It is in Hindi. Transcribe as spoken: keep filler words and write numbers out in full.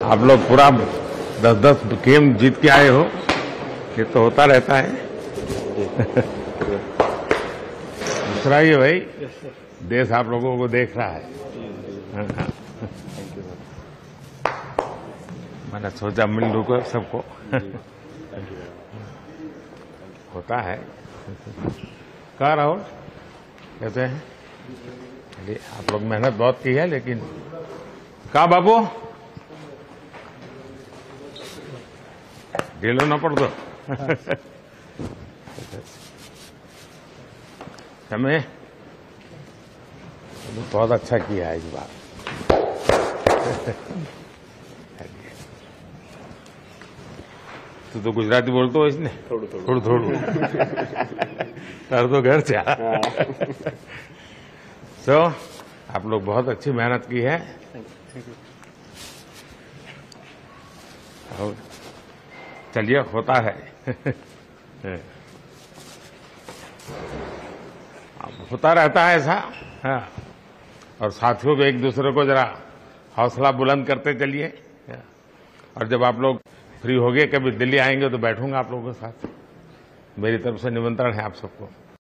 आप लोग पूरा दस दस गेम जीत के आए हो, ये तो होता रहता है। दूसरा ये भाई, देश आप लोगों को देख रहा है। मैंने सोचा मिल लूँ को सबको। होता है। कह रहा हो कहते हैं अरे आप लोग मेहनत बहुत की है, लेकिन कहा बाबू ढीलो ना पड़ दो। हमें बहुत अच्छा किया है इस बार। तू तो गुजराती बोलते हो इसने थोड़ू थोड़ू थोड़ू तार तो घर से। तो आप लोग बहुत अच्छी मेहनत की है। और चलिए होता है। होता रहता है ऐसा। हाँ। और साथियों को एक दूसरे को जरा हौसला बुलंद करते चलिए। और जब आप लोग फ्री हो गए कभी दिल्ली आएंगे तो बैठूंगा आप लोगों के साथ। मेरी तरफ से निमंत्रण है आप सबको।